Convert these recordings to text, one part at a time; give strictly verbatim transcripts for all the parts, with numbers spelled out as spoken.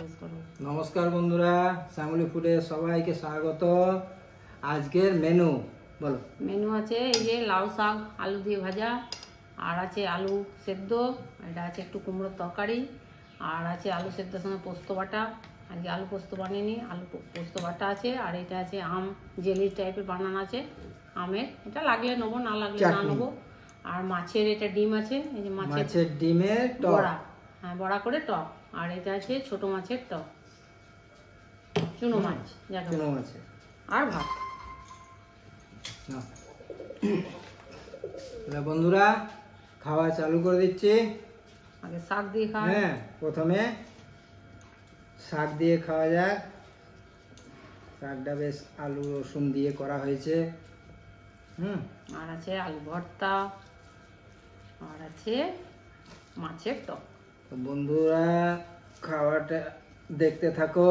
नमस्कार बंधुरा श्यामली फुडे सबाइके स्वागत। आजकेर मेनू बोलो। मेनू आछे এই যে লাউ শাক আলু দিয়ে ভাজা আর আছে আলু সেদ্ধ, এটা আছে একটু কুমড়োর তরকারি আর আছে আলু সেদ্ধর সঙ্গে পোস্ত বাটা। আজকে আলু পোস্ত বানিয়ে আলু পোস্ত বাটা আছে আর এটা আছে আম জেলি টাইপের বানানো আছে আমের, এটা লাগলে নেবো না লাগলে না নেবো। আর মাছের এটা ডিম আছে, এই যে মাছের ডিমের বড়া, হ্যাঁ বড়া করে টক। আর এটা আছে ছোট মাছের টক, চুনো মাছ চুনো মাছ আর ভাত। বন্ধুরা খাওয়া চালু করে দিচ্ছি। আগে শাক দিয়ে খাওয়া। হ্যাঁ প্রথমে শাক দিয়ে খাওয়া যাক। শাকটা বেশ আলু রসুন দিয়ে করা হয়েছে। হুম আর আছে আলু ভর্তা আর আছে মাছের টক। বন্ধুরা খাওয়াটা দেখতে থাকো,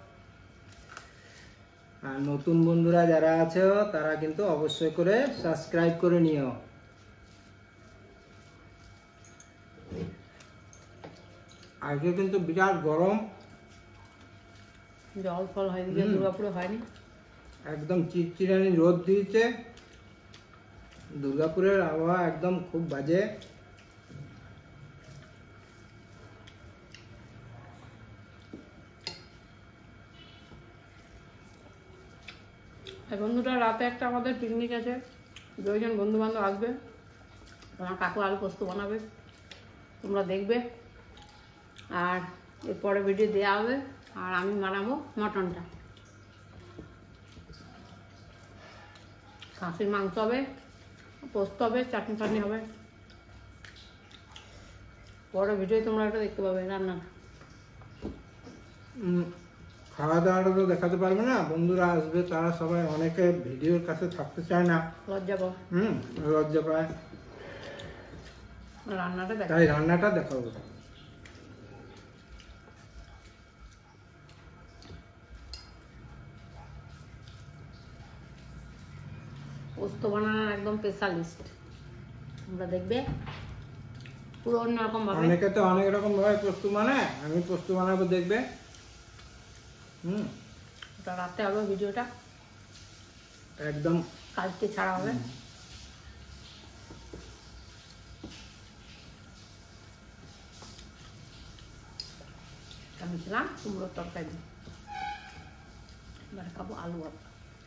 আর নতুন বন্ধুরা যারা আছো তারা কিন্তু অবশ্যই করে সাবস্ক্রাইব করে নিও। আজকে কিন্তু বিরাট গরম, জল ফল হয়নি, দুর্গাপুরে হয়নি, একদম চিরচিরানি রোদ দিয়েছে। দুর্গাপুরের আবহাওয়া একদম খুব বাজে। বন্ধুরা রাতে একটা আমাদের পিকনিক আছে, দুইজন বন্ধু বান্ধব আসবে, তোমার কাকু আলু পোস্ত বানাবে, তোমরা দেখবে। আর এরপরে ভিডিও দেওয়া হবে। আর আমি বানাবো মটনটা, খাসির মাংস হবে, পোস্ত হবে, চাটনি ফাটনি হবে। পরে ভিডিও তোমরা একটা দেখতে পাবে রান্না। খাওয়া দাওয়াটা তো দেখাতে পারবে না, বন্ধুরা আসবে তারা সবাই অনেকে ভিডিওর কাছে থাকতে চায় না, লজ্জা পায়। হুম লজ্জা পায়, রান্নাটা তাই রান্নাটা দেখাবো। পোস্ত বানানোর একদম স্পেশালিস্ট, তোমরা দেখবে পুরো অন্যরকম ভাবে। অনেকে তো অনেক রকম ভাবে পোস্ত বানায়, আমি পোস্ত বানাবো দেখবে। হুম ওটা রাতে হবে, ভিডিওটা একদম কালকে ছাড়া হবে। আমি ছিলাম কুমড়োর তরকারি, এবার খাবো আলু ভর্তা।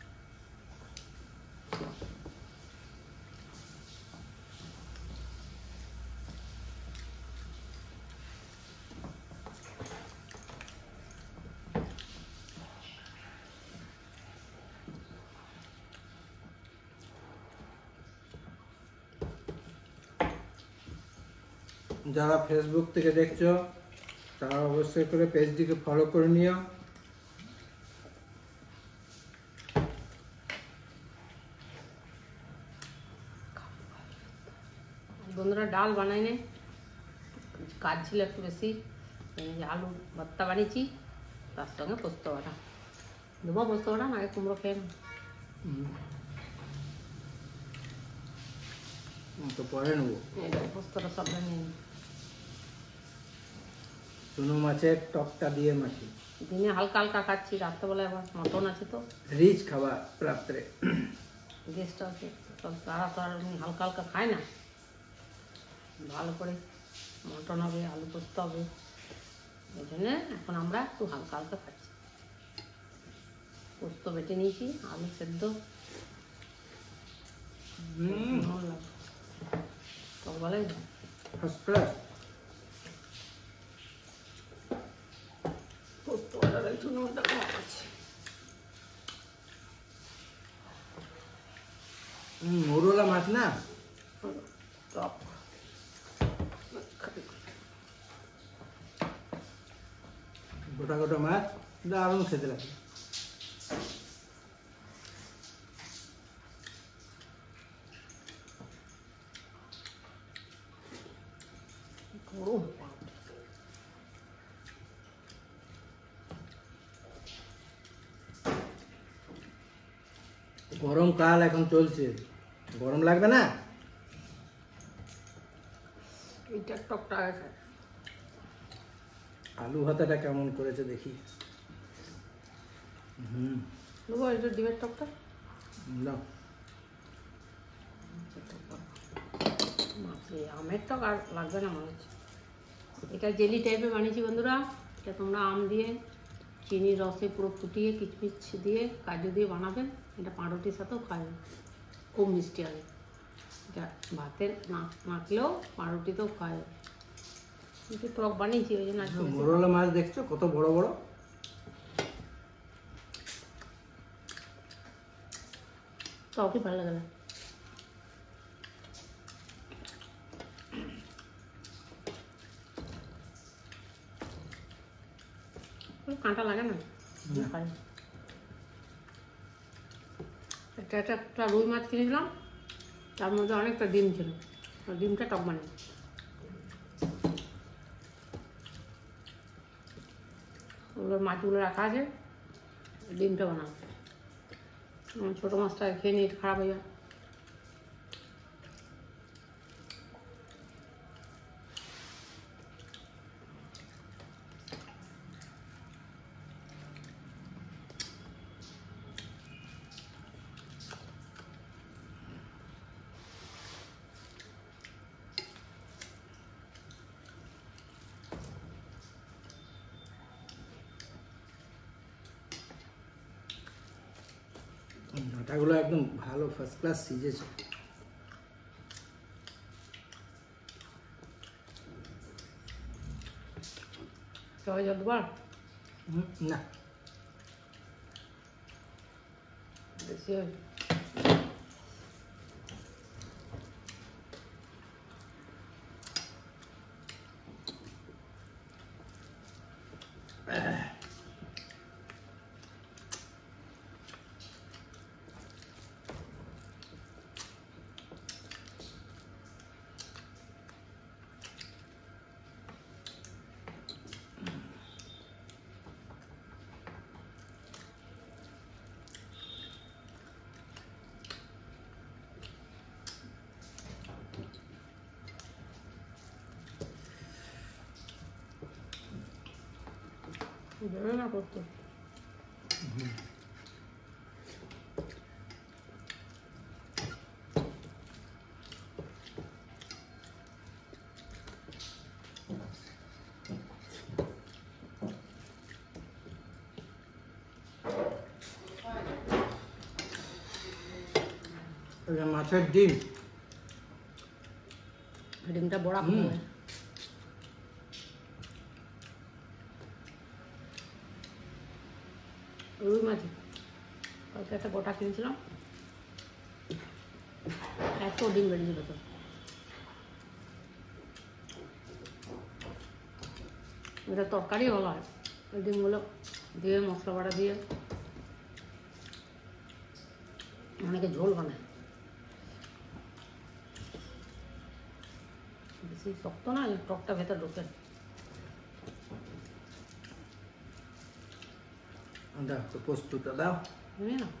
যারা ফেসবুক থেকে দেখছো তারা অবশ্যই করে পেজটিকে ফলো করে নিও। বন্ধুরা ডাল বানাই নে, কাজ ছিল একটু বেশি, আলু ভর্তা বানিয়েছি, তার সঙ্গে পোস্ত বাটা দেবো। পোস্ত বাটা আগে কুমড়ো খেয়ে তো পরে নেবো। পোস্তটা সব নিয়ে নিই। চুনো মাছের টকটা দিয়ে মাছি দিনে হালকা হালকা খাচ্ছি, রাত্রেবেলা আবার মটন আছে তো রিচ খাবার রাত্রে, গেস্ট আছে, তারা তো আর হালকা হালকা খায় না। ভালো করে মটন হবে, আলু পোস্ত হবে, এই জন্যে এখন আমরা একটু হালকা হালকা খাচ্ছি। পোস্ত বেটে নিয়েছি, আলু সেদ্ধ, সকালে পোস্ত মরুলা মাছ না, টক গোটা গোটা মাছ দারুণ খেতে লাগে। গরম কাল এখন চলছে, গরম লাগবে না? এইটার টকটা আছে। আলু ভাতাটা কেমন করেছে দেখি। হুম দেবো একটু ডিমের টকটা। না মাছে আমের টক আর লাগবে না মনে হচ্ছে। এটা জেলি টাইপের বানিয়েছি বন্ধুরা। এটা তোমরা আম দিয়ে চিনির রসে পুরো ফুটিয়ে কিচমিচ দিয়ে কাজু দিয়ে বানাবেন। এটা পাউরুটির সাথেও খাবে, খুব মিষ্টি হবে। এটা ভাতের না মাখলেও পাউরুটিতেও খায়। একটু টক বানিয়েছি ওই জন্য আজকে বেশি। মোরলা মাছ দেখছো কত বড় বড়। টকই ভালো লাগে না, কাঁটা লাগে না খাই। এটা একটা একটা রুই মাছ কিনেছিলাম, তার মধ্যে অনেকটা ডিম ছিল, ডিমটা টক বানিয়ে ওগুলো মাছগুলো রাখা আছে, ডিমটা বানাবো। ছোটো মাছটা খেয়ে নিয়ে খারাপ হয়ে যায়। ডাটাগুলো একদম ভালো ফার্স্ট ক্লাস সিজেছে। সবাই জল দেবার না বেশি বেরোয় না করতে। মাছের ডিম, ডিমটা বড়া করে রুই মাছ কালকে একটা গোটা কিনেছিলাম, এত ডিম বেরিয়েছিল তো। এটা তরকারি ভালো হয়, ওই ডিমগুলো দিয়ে মশলা বাটা দিয়ে অনেকে ঝোল বানায়, বেশি শক্ত না, টকটা ভেতর ঢোকে। দাও তো পোস্তটা দাও, জানি না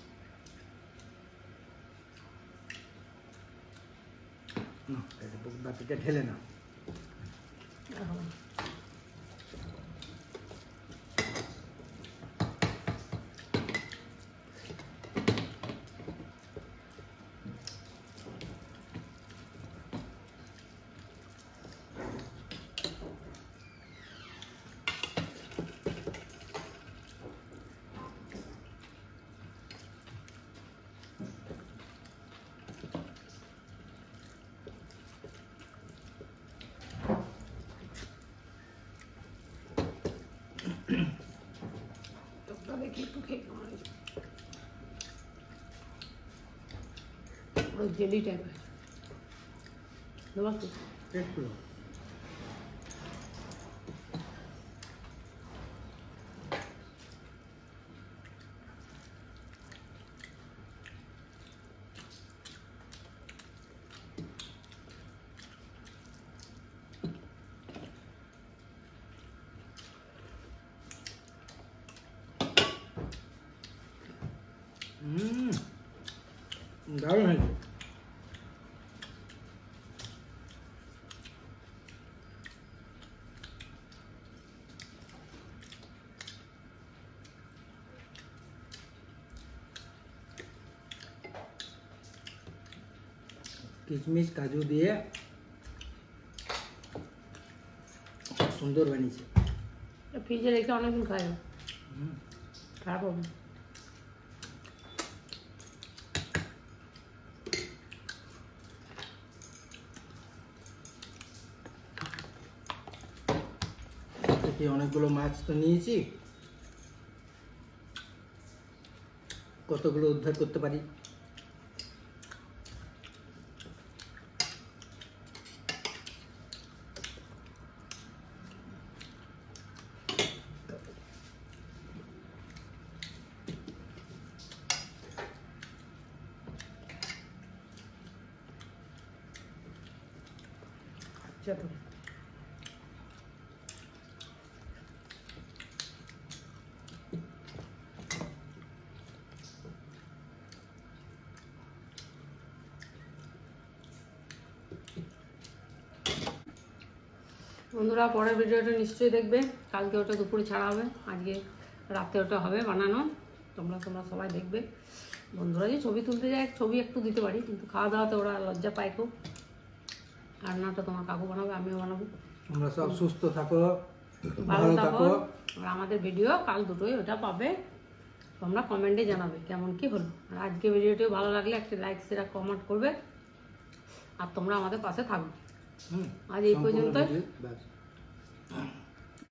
বাকিটা ঢেলে না। টকটা দেখি একটু খেয়ে পুরো জেলি টাইপের দেওয়া তো একটু হুম দারুণ হয়েছে। কিশমিশ কাজু দিয়ে সুন্দর বানিয়েছে। ফ্রিজে রেখে অনেকদিন খাই, হুম। খারাপ হবে না। থেকে অনেকগুলো মাছ তো নিয়েছি, কতগুলো উদ্ধার করতে পারি। আচ্ছা তো বন্ধুরা, পরের ভিডিওটা নিশ্চয়ই দেখবে। কালকে ওটা দুপুরে ছাড়া হবে, আজকে রাতে ওটা হবে বানানো। তোমরা তোমরা সবাই দেখবে। বন্ধুরা যে ছবি তুলতে যায়, ছবি একটু দিতে পারি, কিন্তু খাওয়া দাওয়াতে ওরা লজ্জা পায় খুব। রান্নাটা তোমার কাকু বানাবে, আমিও বানাবো। তোমরা সব সুস্থ থাকো, ভালো থাকো। আর আমাদের ভিডিও কাল দুটোই ওটা পাবে। তোমরা কমেন্টে জানাবে কেমন কি হলো। আর আজকে ভিডিওটিও ভালো লাগলে একটা লাইক শেয়ার কমেন্ট করবে। আর তোমরা আমাদের পাশে থাকবে। হুম। আজ এই পর্যন্তই। ব্যাস।